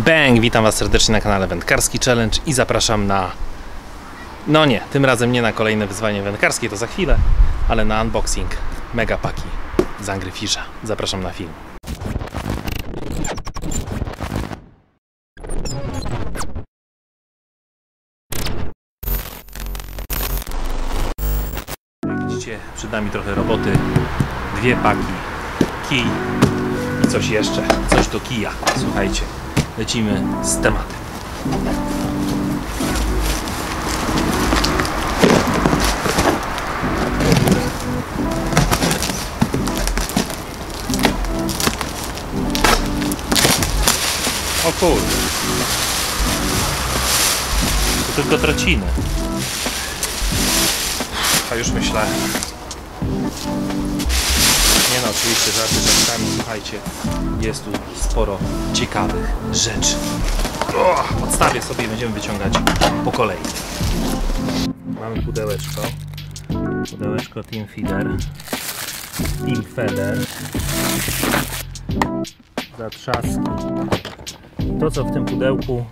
Bang! Witam Was serdecznie na kanale Wędkarski Challenge i zapraszam na... No nie, tym razem nie na kolejne wyzwanie wędkarskie, to za chwilę, ale na unboxing mega paki z Angry Fisha. Zapraszam na film. Jak widzicie, przed nami trochę roboty, dwie paki, kij i coś jeszcze, coś do kija. Słuchajcie, lecimy z tematem. O kurde, to tylko traciny. A już myślałem. Nie no, oczywiście żarty żartami, słuchajcie, jest tu sporo ciekawych rzeczy. Odstawię sobie i będziemy wyciągać po kolei. Mamy pudełeczko. Pudełeczko Team Feeder. Zatrzaski. To co w tym pudełku,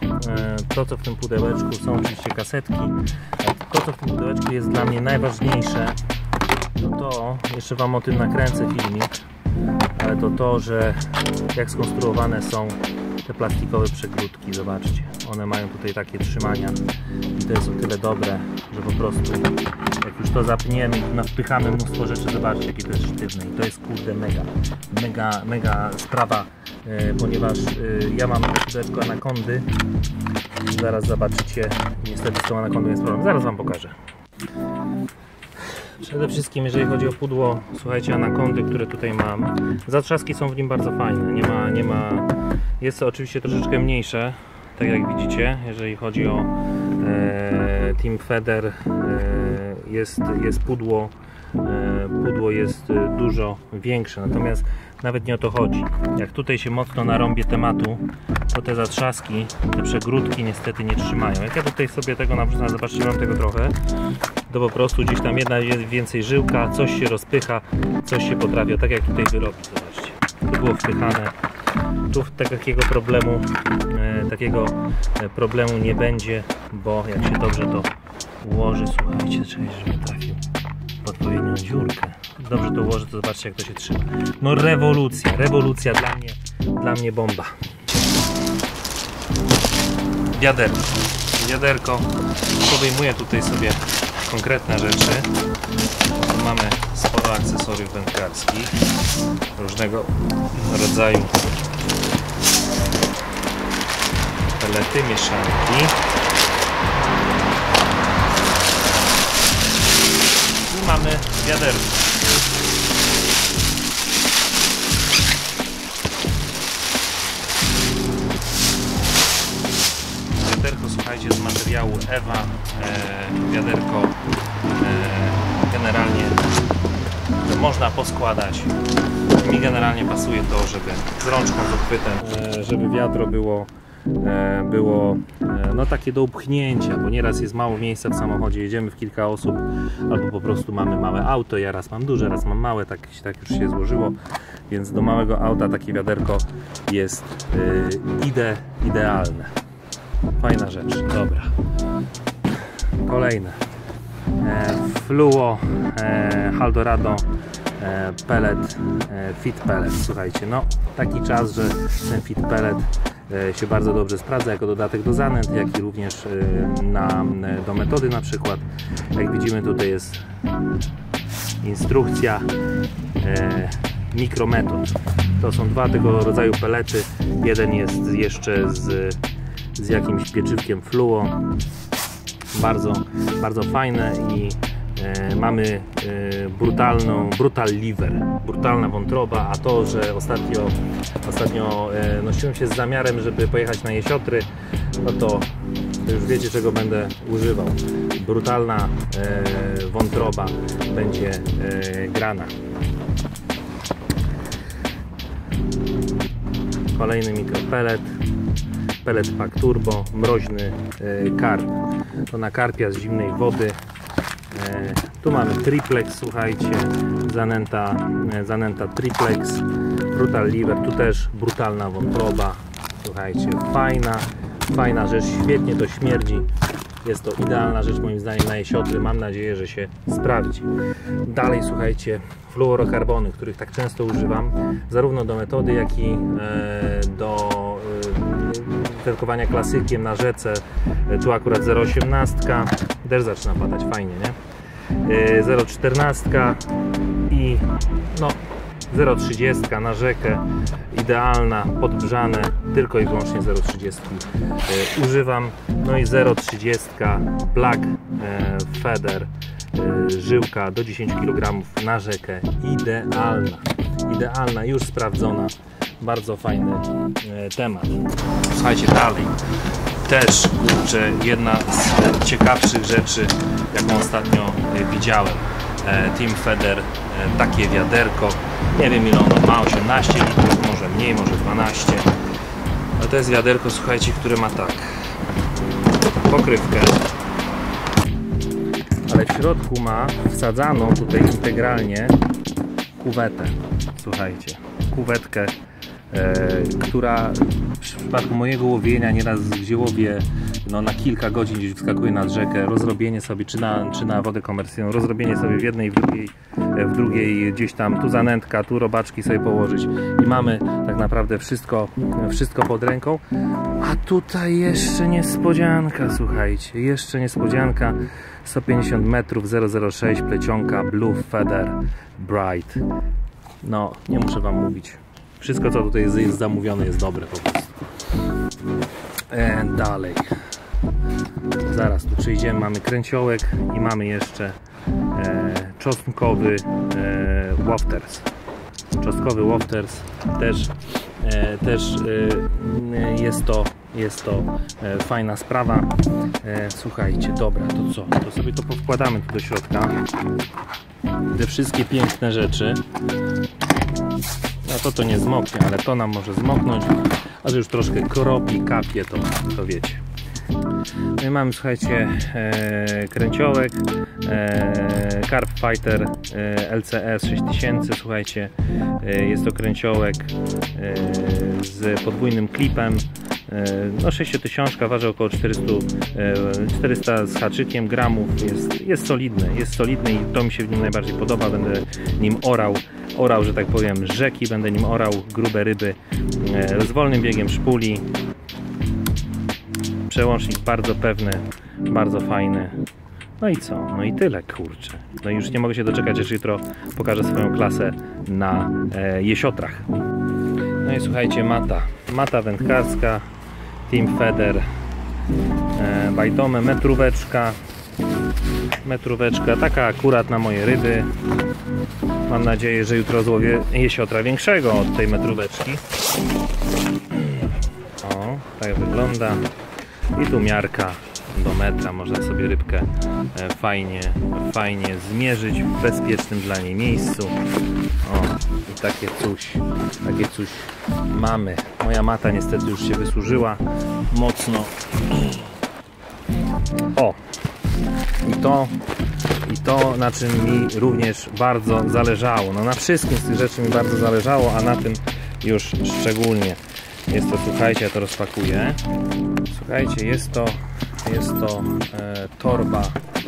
są oczywiście kasetki. To co w tym pudełeczku jest dla mnie najważniejsze, to jeszcze Wam o tym nakręcę filmik, ale to, że jak skonstruowane są te plastikowe przegródki. Zobaczcie, one mają tutaj takie trzymania i to jest o tyle dobre, że po prostu jak już to zapniemy i wpychamy mnóstwo rzeczy, zobaczcie jakie to jest sztywne i to jest kurde mega sprawa, ponieważ ja mam pudełeczko anakondy, zaraz zobaczycie, niestety z tą anakondą jest problem, zaraz Wam pokażę. Przede wszystkim jeżeli chodzi o pudło, słuchajcie, anakondy, które tutaj mam, zatrzaski są w nim bardzo fajne, nie ma, jest to oczywiście troszeczkę mniejsze, tak jak widzicie, jeżeli chodzi o Team Feeder, jest pudło jest dużo większe, natomiast nawet nie o to chodzi. Jak tutaj się mocno narąbię tematu, to te zatrzaski, te przegródki niestety nie trzymają. Jak ja tutaj sobie tego nawrzucam, zobaczcie, mam tego trochę, to po prostu gdzieś tam jedna jest więcej żyłka, coś się rozpycha, coś się potrafi, tak jak tutaj wyrobi, zobaczcie. Tu było wpychane, tu takiego problemu nie będzie, bo jak się dobrze to ułoży, słuchajcie, trzeba, żeby trafił w odpowiednią dziurkę. Dobrze to ułoży, to zobaczcie jak to się trzyma. No rewolucja dla mnie bomba. Wiaderko, podejmuję tutaj sobie konkretne rzeczy. Mamy sporo akcesoriów wędkarskich, różnego rodzaju pelety, mieszanki. I mamy wiaderko. Wiaderko, słuchajcie, z materiału Ewa. Wiaderko generalnie można poskładać. Mi generalnie pasuje to, żeby z rączką, z uchwytem, żeby wiadro było no takie do upchnięcia, bo nieraz jest mało miejsca w samochodzie, jedziemy w kilka osób, albo po prostu mamy małe auto, ja raz mam duże, raz mam małe, tak już się złożyło, więc do małego auta takie wiaderko jest idealne. Fajna rzecz, dobra. Kolejne. Fluo Haldorado pellet, fit pellet. Słuchajcie, no taki czas, że ten fit pellet się bardzo dobrze sprawdza jako dodatek do zanęt, jak i również do metody na przykład. Jak widzimy, tutaj jest instrukcja mikrometod. To są dwa tego rodzaju pelety. Jeden jest jeszcze z jakimś pieczywkiem fluo. Bardzo fajne i mamy brutalna wątroba, a to, że ostatnio nosiłem się z zamiarem, żeby pojechać na Jesiotry, no to już wiecie czego będę używał. Brutalna wątroba będzie grana. Kolejny mikropelet. Pellet Pack Turbo, mroźny karp. To na karpia z zimnej wody. Tu mamy triplex, słuchajcie, zanęta triplex, brutal liver, tu też brutalna wątroba, Słuchajcie, fajna rzecz, świetnie to śmierdzi. Jest to idealna rzecz moim zdaniem na jesiotry. Mam nadzieję, że się sprawdzi. Dalej, słuchajcie, fluorokarbony, których tak często używam, zarówno do metody, jak i do wędkowania klasykiem na rzece. Tu akurat 0,18, też zaczyna padać fajnie, nie? 0,14 i no 0,30 na rzekę, idealna, podbrzane, tylko i wyłącznie 0,30 używam. No i 0,30 Black Feather, żyłka do 10 kg na rzekę, idealna, już sprawdzona, bardzo fajny temat. Słuchajcie, dalej, też kurczę, jedna z ciekawszych rzeczy, jaką ostatnio widziałem. Team Feather, takie wiaderko, nie wiem ile ono ma, 18 litrów, może mniej, może 12, ale to jest wiaderko, słuchajcie, które ma tak, pokrywkę, ale w środku ma wsadzaną tutaj integralnie kuwetę, słuchajcie, kuwetkę, która w przypadku mojego łowienia nieraz w Ziełowie no, na kilka godzin gdzieś wskakuje nad rzekę, rozrobienie sobie, czy na wodę komercyjną, rozrobienie sobie w jednej, w drugiej gdzieś tam, tu zanętka, tu robaczki sobie położyć i mamy tak naprawdę wszystko pod ręką. A tutaj jeszcze niespodzianka, słuchajcie, jeszcze niespodzianka, 150 metrów, 006 plecionka Blue Feather Bright. No, nie muszę wam mówić. Wszystko, co tutaj jest zamówione, jest dobre po prostu. Dalej. Zaraz tu przejdziemy. Mamy kręciołek i mamy jeszcze czosnkowy Wafters. Czosnkowy Wafters też jest to fajna sprawa. Słuchajcie, dobra, to co? To sobie to powkładamy tu do środka. Te wszystkie piękne rzeczy. No to nie zmoknie, ale to nam może zmoknąć, a że już troszkę kropli, kapie, to wiecie. No i mamy, słuchajcie, kręciołek Carp Fighter LCS 6000, słuchajcie, jest to kręciołek z podwójnym klipem, no 6000, waży około 400 z haczykiem gramów, jest solidny i to mi się w nim najbardziej podoba. Będę nim orał, że tak powiem, rzeki, będę nim orał grube ryby z wolnym biegiem szpuli. Przełącznik bardzo pewny, bardzo fajny. No i co? No i tyle, kurczę. No i już nie mogę się doczekać, aż jutro pokażę swoją klasę na jesiotrach. No i słuchajcie, mata wędkarska Team Feather Bajtome, metróweczka, taka akurat na moje ryby. Mam nadzieję, że jutro złowię jesiotra większego od tej metróweczki. O, tak wygląda. I tu miarka do metra, można sobie rybkę fajnie zmierzyć w bezpiecznym dla niej miejscu. O, i takie coś mamy. Moja mata niestety już się wysłużyła mocno. O, i to na czym mi również bardzo zależało. No na wszystkim z tych rzeczy mi bardzo zależało, a na tym już szczególnie. Jest to, słuchajcie, ja to rozpakuję. Słuchajcie, jest to torba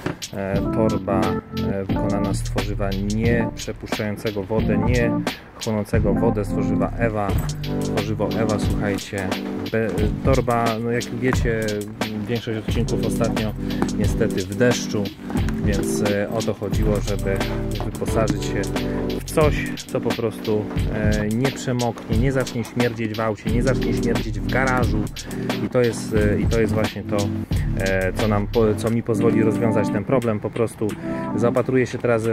wykonana z tworzywa nie przepuszczającego wodę, nie chłonącego wodę, z tworzywa Ewa. Tworzywo Ewa, słuchajcie, torba, no jak wiecie, większość odcinków ostatnio niestety w deszczu, więc o to chodziło, żeby wyposażyć się w coś, co po prostu nie przemoknie, nie zacznie śmierdzieć w aucie, nie zacznie śmierdzić w garażu i to jest właśnie to, co mi pozwoli rozwiązać ten problem. Po prostu zaopatruję się teraz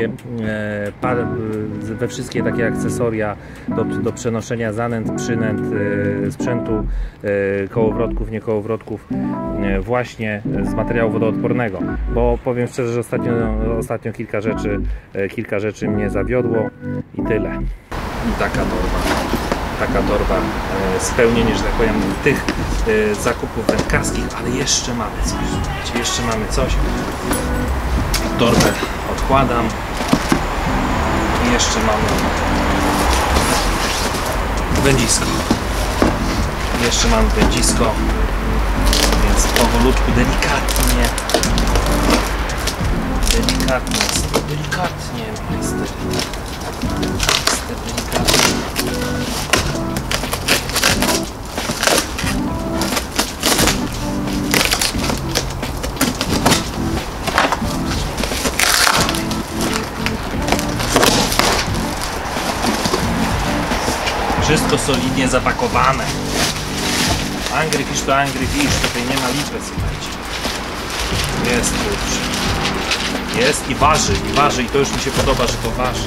we wszystkie takie akcesoria do przenoszenia zanęt, przynęt, sprzętu, kołowrotków, niekołowrotków właśnie z materiału wodoodpornego, bo powiem szczerze, że ostatnio kilka rzeczy mnie zawiodło i tyle. I taka torba, spełnienie, że tak powiem, tych zakupów wędkarskich, ale jeszcze mamy coś. Torbę odkładam i jeszcze mamy wędzisko. Jeszcze mam pędzisko, więc powolutku, delikatnie, delikatnie, majster, delikatnie. Wszystko solidnie zapakowane. Angry Fish to Angry Fish, tutaj nie ma lipy, słuchajcie. Jest, kurczę. Jest i waży, i to już mi się podoba, że to waży.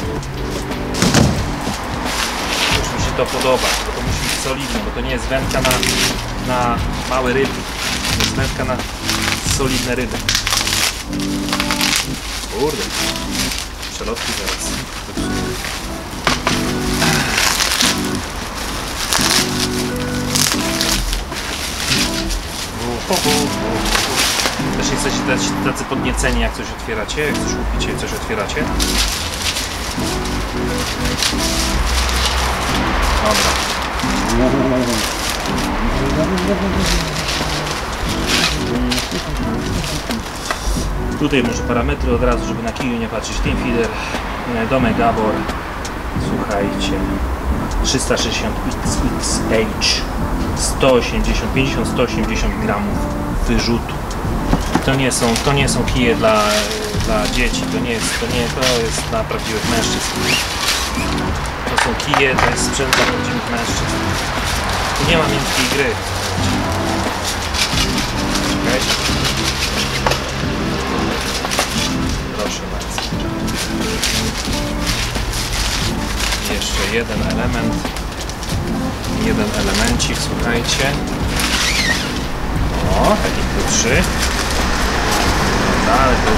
Już mi się to podoba, bo to musi być solidne, bo to nie jest wędka na małe ryby. To jest wędka na solidne ryby. Kurde. Przelotki zaraz. Też jesteście tacy podnieceni, jak coś otwieracie, jak coś łupicie, coś otwieracie. Dobra. Tutaj może parametry od razu, żeby na kiju nie patrzeć. Team Feeder, Domek Gabor. Słuchajcie. 360 XXH. 50-180 gramów wyrzutu. To nie są kije dla dzieci, to jest dla prawdziwych mężczyzn. To są kije, to jest sprzęt dla prawdziwych mężczyzn. Tu nie ma miękkiej gry. Okay. Proszę bardzo. Jeszcze jeden element. Jeden elemencik, słuchajcie. O, taki krótszy. No, ale to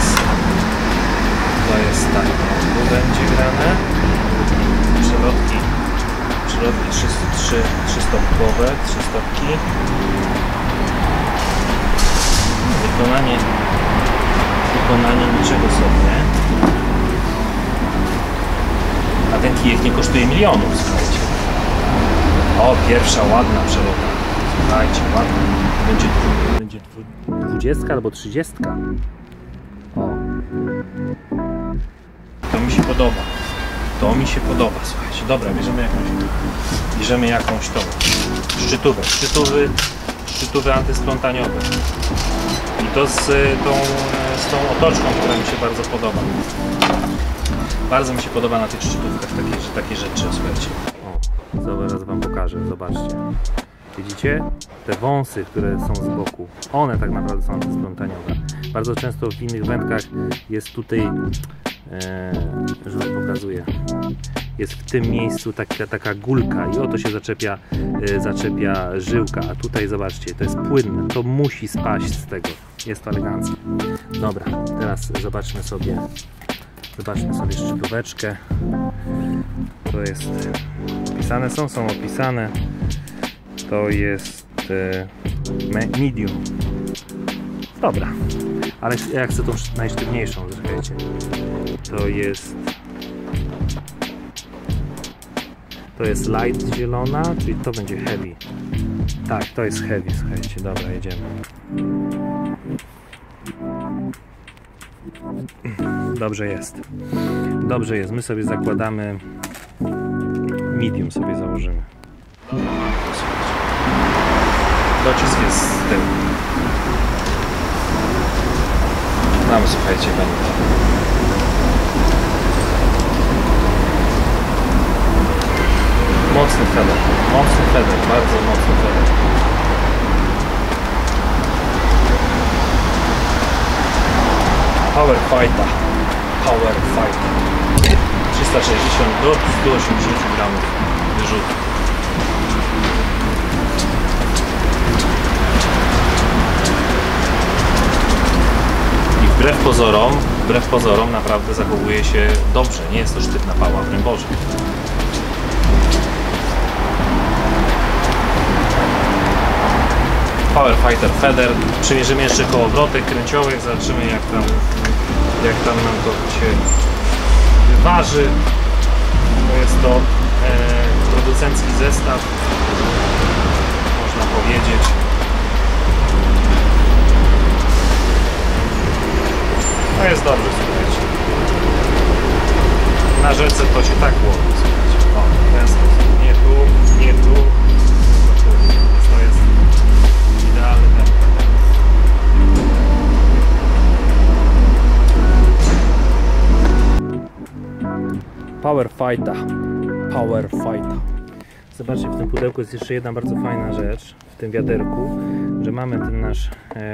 jest tak, tu będzie grane. Przelotki 3 stopkowe, 3 stopki. Wykonanie niczego sobie. A ten kijek nie kosztuje milionów, słuchajcie. O, pierwsza ładna przelotka. Słuchajcie, ładna. Będzie 20 albo 30. O. To mi się podoba. To mi się podoba, słuchajcie. Dobra, bierzemy jakąś tą szczytówy antysplątaniowy. I to z tą otoczką, która mi się bardzo podoba. Bardzo mi się podoba na tych szczytówkach takie rzeczy, słuchajcie. Zaraz wam pokażę, zobaczcie. Widzicie? Te wąsy, które są z boku, one tak naprawdę są antysplątaniowe. Bardzo często w innych wędkach jest tutaj, że wam pokazuję, jest w tym miejscu taka gulka i oto się zaczepia żyłka, a tutaj zobaczcie, to jest płynne, to musi spaść z tego. Jest to eleganckie. Dobra, teraz zobaczmy sobie szczytóweczkę. To jest opisane, są opisane. To jest medium. Dobra, ale ja chcę tą najsztywniejszą, słuchajcie. To jest light zielona, czyli to będzie heavy. Tak, to jest heavy, słuchajcie. Dobra, jedziemy. Dobrze jest. Dobrze jest. My sobie zakładamy medium, sobie założymy. Docisk jest z tyłu. Mamy, słuchajcie, wędkę. Mocny feder, bardzo mocny feder. Power Fighter 360 do 180 gramów wyrzutu. I wbrew pozorom naprawdę zachowuje się dobrze, nie jest to sztywna pała, broń Boże. Power Fighter Feather. Przymierzymy jeszcze kołowrotek kręciołek, zobaczymy jak tam nam to się wyważy. To jest to producencki zestaw. powiedzieć. No jest dobrze, słuchajcie. Na rzece to się tak łowi, słuchajcie. O, w ten sposób. Nie tu, nie tu. To jest idealny tempo. Power fighter. Zobaczcie, w tym pudełku jest jeszcze jedna bardzo fajna rzecz, w tym wiaderku, że mamy ten nasz,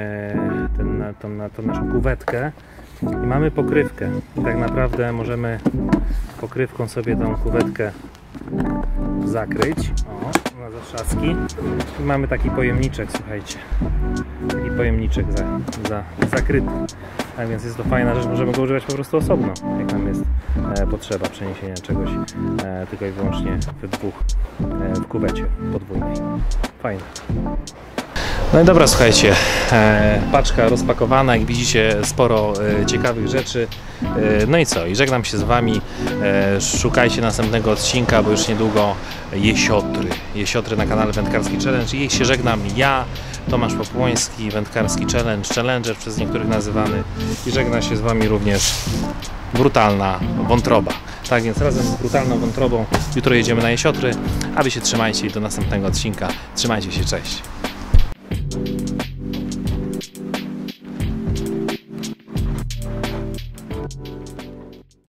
tą naszą kuwetkę i mamy pokrywkę. I tak naprawdę możemy pokrywką sobie tą kuwetkę zakryć, o, na zatrzaski. I mamy taki pojemniczek, słuchajcie, taki pojemniczek zakryty. Tak więc jest to fajna rzecz, możemy go używać po prostu osobno, jak nam jest potrzeba przeniesienia czegoś tylko i wyłącznie w kuwecie podwójnej. Fajne. No i dobra, słuchajcie, paczka rozpakowana, jak widzicie sporo ciekawych rzeczy. No i co? I żegnam się z Wami. Szukajcie następnego odcinka, bo już niedługo jesiotry na kanale Wędkarski Challenge. I się żegnam ja, Tomasz Popłoński, Wędkarski Challenge, Challenger przez niektórych nazywany. I żegna się z Wami również Brutalna Wątroba. Tak więc razem z Brutalną Wątrobą jutro jedziemy na jesiotry, a Wy się trzymajcie i do następnego odcinka. Trzymajcie się, cześć!